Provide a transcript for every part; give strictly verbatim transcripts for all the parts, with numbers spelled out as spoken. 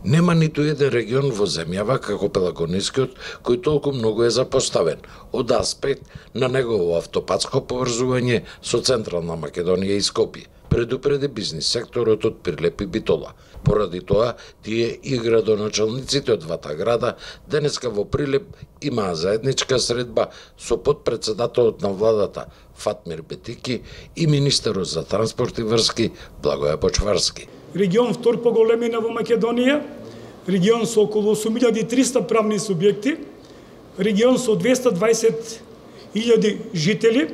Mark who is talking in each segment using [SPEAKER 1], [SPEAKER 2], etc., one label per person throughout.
[SPEAKER 1] Нема ниту еден регион во земјава како Пелагонискиот кој толку многу е запоставен од аспект на негово автопатско поврзување со Централна Македонија и Скопје, предупреди бизнис секторот од Прилеп и Битола. Поради тоа, тие и градоначалниците од двата града денеска во Прилеп имаа заедничка средба со подпредседателот на владата Фатмир Бетики и министерот за транспорт и врски Благоје Почварски.
[SPEAKER 2] Регион втор по големина во Македонија, регион со околу осум илјади и триста правни субјекти, регион со двесте и дваесет илјади жители,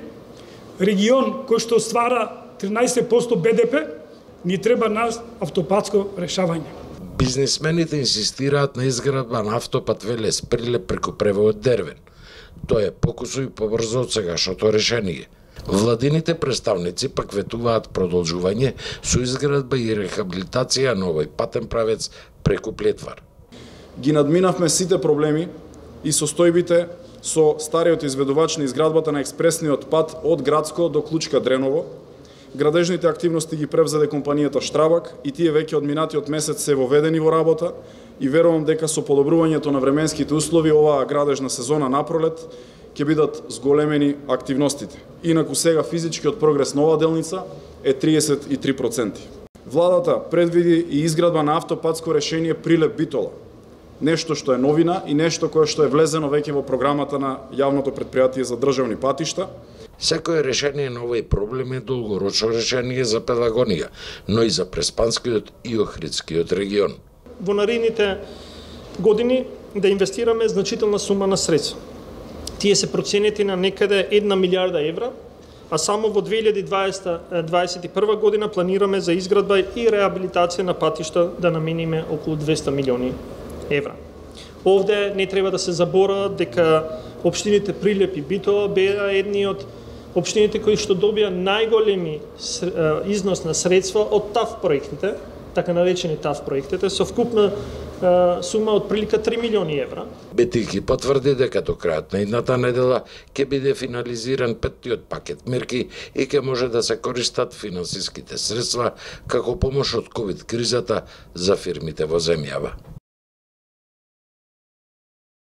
[SPEAKER 2] регион кој што ствара тринаесет проценти Б Д П, ни треба нас автопатско решавање.
[SPEAKER 1] Бизнисмените инсистираат на изградба на автопат Велес Прилеп преку превоот Дервен. Тоа е покусо и побрзо од сегашното решение. Владините представници пак ветуваат продолжување со изградба и рехабилитација на овој патен правец преку Плетвар.
[SPEAKER 3] Ги надминавме сите проблеми и состојбите со стариот изведувач на изградбата на експресниот пат од Градско до Клучка Дреново. Градежните активности ги превзеде компанијата Штрабак и тие веќе од минатиот месец се воведени во работа и верувам дека со подобрувањето на временските услови оваа градежна сезона напролет ќе бидат зголемени активностите. Инаку сега физичкиот прогрес на оваа делница е триесет и три проценти. Владата предвиди и изградба на автопатско решение Прилеп Битола. Нешто што е новина и нешто кое што е влезено веќе во програмата на јавното претпријатие за државни патишта.
[SPEAKER 1] Секое решение на овој проблем е долгорочно решение за Пелагонија, но и за Преспанскиот и Охридскиот регион.
[SPEAKER 4] Во наредните години да инвестираме значителна сума на средства. Тие се проценети на некаде една милиарда евра, а само во две илјади дваесет и прва година планираме за изградба и реабилитација на патишта да намениме околу двесте милиони евра. Овде не треба да се забора дека општините Прилеп и Битола беа едни од општините кои што добија најголеми износ на средства од ТАФ проектите, така наречени ТАФ проектите, со вкупна сума од прилика три милиони евра.
[SPEAKER 1] Бетики потврди дека до крајот на идната недела ќе биде финализиран петтиот пакет мерки и ќе може да се користат финансиските средства како помош од ковид кризата за фирмите во земјава.